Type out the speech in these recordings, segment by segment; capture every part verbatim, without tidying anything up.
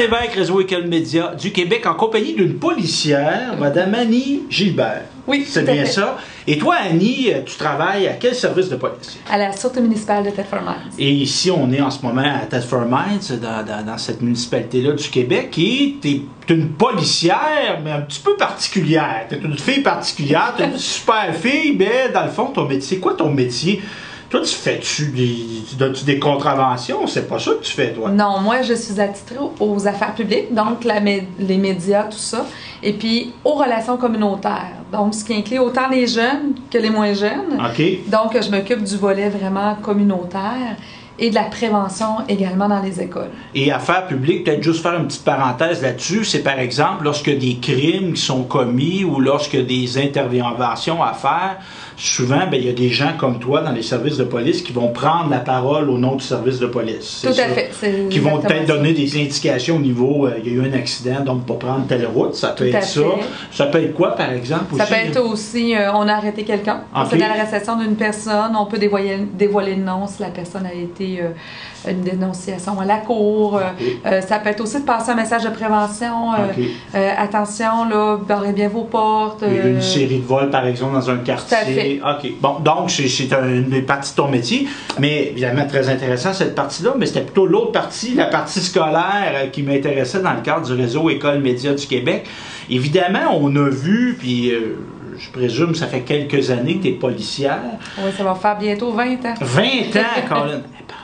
Lévesque, Réseau École Média du Québec, en compagnie d'une policière, Mme Annie Gilbert. Oui, c'est bien ça. Et toi, Annie, tu travailles à quel service de police? À la Sûreté municipale de Thetford-Mines. Et ici, on est en ce moment à Thetford-Mines, dans, dans, dans cette municipalité-là du Québec, et tu es une policière, mais un petit peu particulière. Tu es une fille particulière, tu es une super fille, mais dans le fond, ton métier, c'est quoi ton métier? Toi, tu fais-tu des, tu donnes-tu des contraventions? C'est pas ça que tu fais, toi? Non, moi, je suis attitrée aux affaires publiques, donc la, les médias, tout ça, et puis aux relations communautaires. Donc, ce qui inclut autant les jeunes que les moins jeunes. OK. Donc, je m'occupe du volet vraiment communautaire et de la prévention également dans les écoles. Et affaires publiques, peut-être juste faire une petite parenthèse là-dessus, c'est par exemple lorsque des crimes qui sont commis ou lorsque des interventions à faire, souvent, ben, il y a des gens comme toi dans les services de police qui vont prendre la parole au nom du service de police. Tout à fait. Qui vont peut-être donner des indications au niveau, euh, il y a eu un accident, donc pour prendre telle route, ça peut être ça. Ça peut être quoi, par exemple? Ça peut être aussi, euh, on a arrêté quelqu'un, on fait l'arrestation d'une personne, on peut dévoiler, dévoiler le nom si la personne a été euh, une dénonciation à la cour. Okay. Euh, ça peut être aussi de passer un message de prévention. Euh, okay. euh, attention, là, barrez bien vos portes. Euh, une série de vols, par exemple, dans un quartier. Tout à fait. OK. Bon, donc, c'est une des parties de ton métier, mais évidemment, très intéressant cette partie-là, mais c'était plutôt l'autre partie, la partie scolaire euh, qui m'intéressait dans le cadre du réseau École Média du Québec. Évidemment, on a vu, puis... Euh, je présume, ça fait quelques années que tu es policière. Oui, ça va faire bientôt vingt ans. vingt ans, Colin.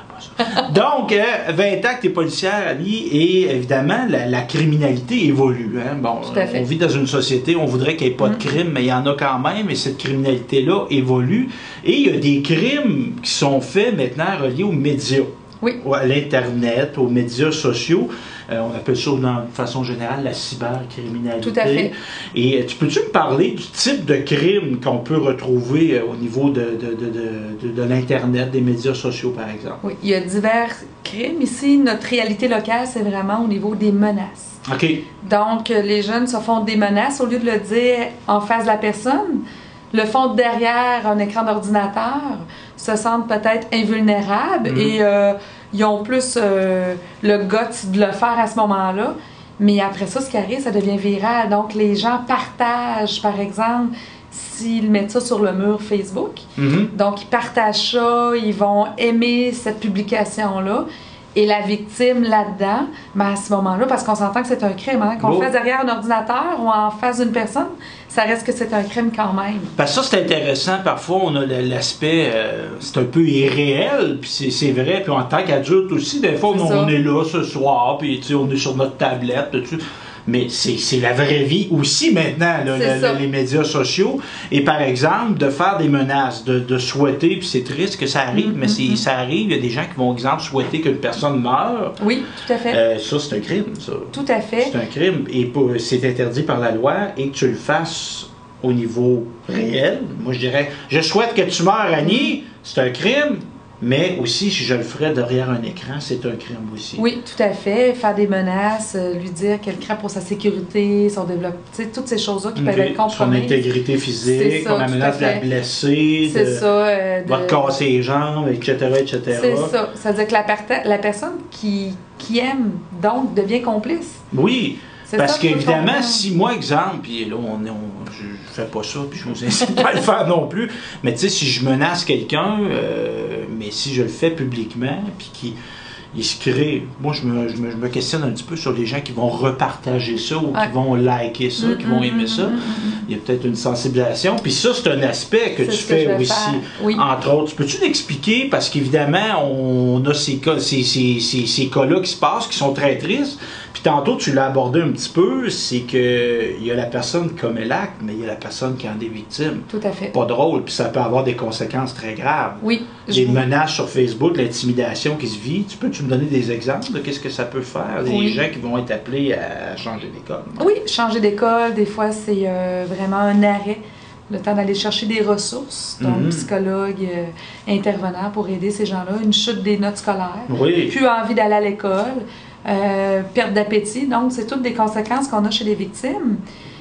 Donc, euh, vingt ans que tu es policière, Annie, et évidemment, la, la criminalité évolue. Hein? Bon, on vit dans une société, on voudrait qu'il n'y ait pas mm. de crime, mais il y en a quand même, et cette criminalité-là évolue. Et il y a des crimes qui sont faits maintenant reliés aux médias. Oui. À l'Internet, aux médias sociaux. Euh, on appelle ça, de façon générale, la cybercriminalité. Tout à fait. Et euh, tu peux-tu me parler du type de crime qu'on peut retrouver euh, au niveau de, de, de, de, de, de l'Internet, des médias sociaux, par exemple? Oui, il y a divers crimes. Ici, notre réalité locale, c'est vraiment au niveau des menaces. OK. Donc, les jeunes se font des menaces, au lieu de le dire en face de la personne, le font derrière un écran d'ordinateur, se sentent peut-être invulnérables mm-hmm. et euh, ils ont plus euh, le guts de le faire à ce moment-là. Mais après ça, ce qui arrive, ça devient viral. Donc, les gens partagent, par exemple, s'ils mettent ça sur le mur Facebook. Mm-hmm. Donc, ils partagent ça, ils vont aimer cette publication-là. Et la victime là-dedans, ben à ce moment-là, parce qu'on s'entend que c'est un crime, hein, qu'on le fasse derrière un ordinateur ou en face d'une personne, ça reste que c'est un crime quand même. Parce que ça, c'est intéressant. Parfois, on a l'aspect, euh, c'est un peu irréel, puis c'est vrai. Puis en tant qu'adulte aussi, des fois, on, on est là ce soir, puis on est sur notre tablette, tout ça. Mais c'est la vraie vie aussi maintenant, là, le, le, les médias sociaux. Et par exemple, de faire des menaces, de, de souhaiter, puis c'est triste que ça arrive, mm-hmm. mais ça arrive, il y a des gens qui vont, exemple, souhaiter qu'une personne meure. Oui, tout à fait. Euh, ça, c'est un crime, ça. Tout à fait. C'est un crime. Et c'est interdit par la loi, et que tu le fasses au niveau réel. Moi, je dirais, je souhaite que tu meurs, Annie, c'est un crime. Mais aussi, si je le ferais derrière un écran, c'est un crime aussi. Oui, tout à fait. Faire des menaces, euh, lui dire qu'elle craint pour sa sécurité, son développement, tu sais, toutes ces choses-là qui peuvent être compromises. Son intégrité physique, qu'on la menace de la blesser, de, ça, euh, de... va te casser les jambes, et cetera, et cetera. C'est ça. Ça veut dire que la, la personne qui, qui aime, donc, devient complice. Oui. Parce qu'évidemment, si moi, exemple, puis là, on, on, je, je fais pas ça, puis je vous incite pas à le faire non plus, mais tu sais, si je menace quelqu'un, euh, mais si je le fais publiquement, puis qu'il il se crée, moi, je me, je, me, je me questionne un petit peu sur les gens qui vont repartager ça, ou qui vont liker ça, mm-hmm, qui vont aimer ça. Mm-hmm. Il y a peut-être une sensibilisation. Puis ça, c'est un aspect que tu fais que aussi, oui. Entre autres. Peux-tu l'expliquer? Parce qu'évidemment, on a ces cas, ces, ces, ces, ces cas-là qui se passent, qui sont très tristes. Puis tantôt, tu l'as abordé un petit peu, c'est que il y a la personne qui commet l'acte, mais il y a la personne qui en est victime. Tout à fait. Pas drôle, puis ça peut avoir des conséquences très graves. Oui. Les menaces sur Facebook, l'intimidation qui se vit. Tu peux-tu me donner des exemples de qu'est-ce que ça peut faire? Des oui. gens qui vont être appelés à changer d'école. Oui, changer d'école, des fois, c'est euh, vraiment un arrêt. Le temps d'aller chercher des ressources, donc mm-hmm. psychologue, euh, intervenant pour aider ces gens-là, une chute des notes scolaires, oui. plus envie d'aller à l'école. Euh, perte d'appétit, donc c'est toutes des conséquences qu'on a chez les victimes.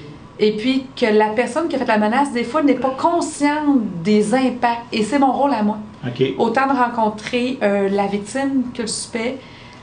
Et puis que la personne qui a fait la menace, des fois, n'est pas consciente des impacts. Et c'est mon rôle à moi. Okay. Autant de rencontrer euh, la victime que le suspect,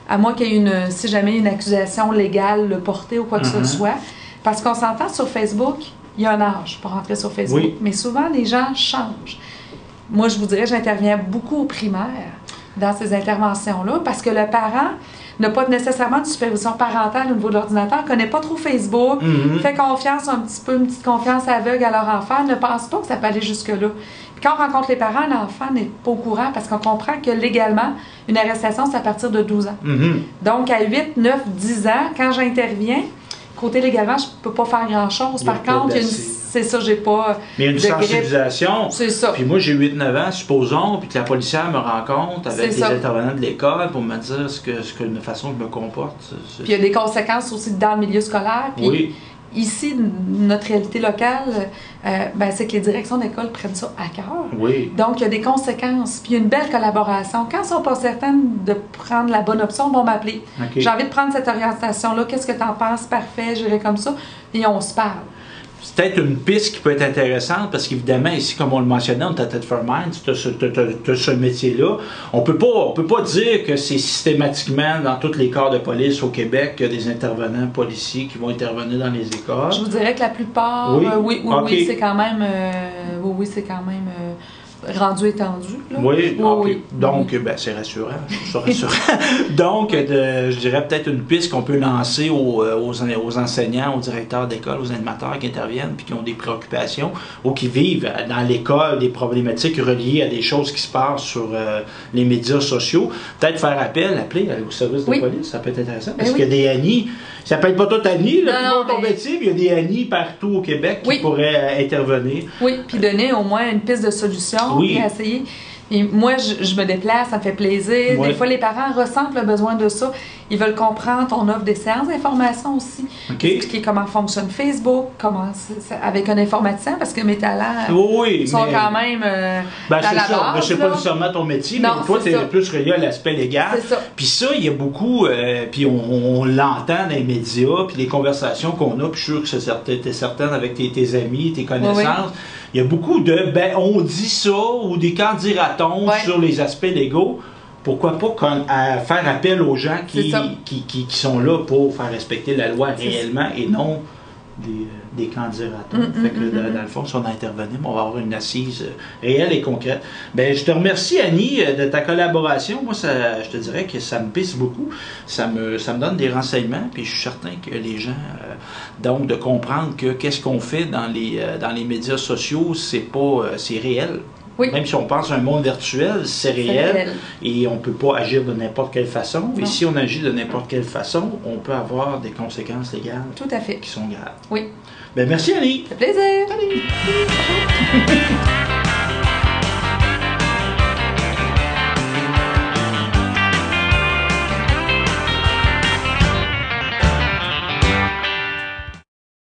à moins qu'il y ait une, si jamais une accusation légale portée ou quoi que Mm-hmm. ce soit. Parce qu'on s'entend sur Facebook, il y a un âge pour rentrer sur Facebook, Oui. mais souvent les gens changent. Moi, je vous dirais, j'interviens beaucoup au primaire dans ces interventions-là parce que le parent n'a pas nécessairement de supervision parentale au niveau de l'ordinateur, ne connaît pas trop Facebook, Mhm. fait confiance un petit peu, une petite confiance aveugle à leur enfant, ne pense pas que ça peut aller jusque-là. Puis quand on rencontre les parents, l'enfant n'est pas au courant parce qu'on comprend que légalement, une arrestation, c'est à partir de douze ans. Mhm. Donc, à huit, neuf, dix ans, quand j'interviens, côté légalement, je peux pas faire grand-chose. Il y a Par pas contre, il y a une- d'assez. c'est ça, j'ai pas Mais il y a une de grippe. sensibilisation. C'est ça. Puis moi, j'ai huit neuf ans, supposons, puis que la policière me rencontre avec C'est les ça. intervenants de l'école pour me dire ce que, ce que, la façon que je me comporte. c'est- c'est- Puis il y a des conséquences aussi dans le milieu scolaire. Puis Oui. ici, notre réalité locale, euh, ben, c'est que les directions d'école prennent ça à cœur. Oui. Donc, il y a des conséquences. Puis il y a une belle collaboration. Quand ils sont pas certaines de prendre la bonne option, ils vont m'appeler. OK. J'ai envie de prendre cette orientation-là. Qu'est-ce que tu en penses? Parfait, j'irai comme ça. Et on se parle. C'est peut-être une piste qui peut être intéressante parce qu'évidemment, ici, comme on le mentionnait, on est à Thetford Mines, tu as ce, t'as- t'as- t'as ce métier-là. On peut pas, on peut pas dire que c'est systématiquement dans tous les corps de police au Québec qu'il y a des intervenants policiers qui vont intervenir dans les écoles. Je vous dirais que la plupart, Oui? euh, oui, oui, OK. oui, c'est quand même, euh, oui, oui, c'est quand même euh, rendu étendu. Là. Oui, oui, ok. oui. Donc, ben, c'est rassurant. C'est rassurant. Donc, de- je dirais peut-être une piste qu'on peut lancer aux, euh, aux, en- aux enseignants, aux directeurs d'école, aux animateurs qui interviennent puis qui ont des préoccupations ou qui vivent dans l'école des problématiques reliées à des choses qui se passent sur euh, les médias sociaux. Peut-être faire appel, appeler au service de Oui. police, ça peut être intéressant. Ben Parce oui. qu'il y a des Annie, ça peut être pas tout Annie, là, Non, qui non, vont ton mais- métier, mais il y a des Annie partout au Québec qui Oui. pourraient euh, intervenir. Oui, puis donner au moins une piste de solution, Oui. puis essayer. Et moi, je, je me déplace, ça me fait plaisir. Ouais. Des fois, les parents ressentent le besoin de ça. Ils veulent comprendre. On offre des séances d'information aussi. OK? Expliquer comment fonctionne Facebook, comment c'est- c'est- avec un informaticien, parce que mes talents Oui, oui, sont mais- quand même euh, Ben, dans c'est la ça. Ben, base. c'est pas là. nécessairement ton métier, Non, mais toi, c'est tu es ça. plus relié à l'aspect légal. C'est ça. Puis ça, il y a beaucoup, euh, puis on, on l'entend dans les médias, puis les conversations qu'on a, puis je suis sûr que c'est certain, t'es certaine avec tes, tes amis, tes connaissances. Oui, Il y a beaucoup de, ben, on dit ça, ou des quand dira-t-on Ouais. sur les aspects légaux. Pourquoi pas con- à faire appel aux gens qui, C'est ça. qui, qui, qui sont là pour faire respecter la loi C'est réellement et non des, euh, des candidatures. Mm, Fait que, mm, dans, mm, dans le fond, si on intervenait, on va avoir une assise euh, réelle et concrète. Ben, je te remercie, Annie, euh, de ta collaboration. Moi, ça, je te dirais que ça me pisse beaucoup. Ça me, ça me donne des renseignements, puis je suis certain que les gens, euh, donc, de comprendre que qu'est-ce qu'on fait dans les, euh, dans les médias sociaux, c'est pas, euh, c'est réel. Oui. Même si on pense à un monde virtuel, c'est réel, réel. et on ne peut pas agir de n'importe quelle façon. Et Non. si on agit de n'importe quelle façon, on peut avoir des conséquences légales Tout à fait. qui sont graves. Oui. Ben, merci, Annie. Ça fait plaisir. Salut.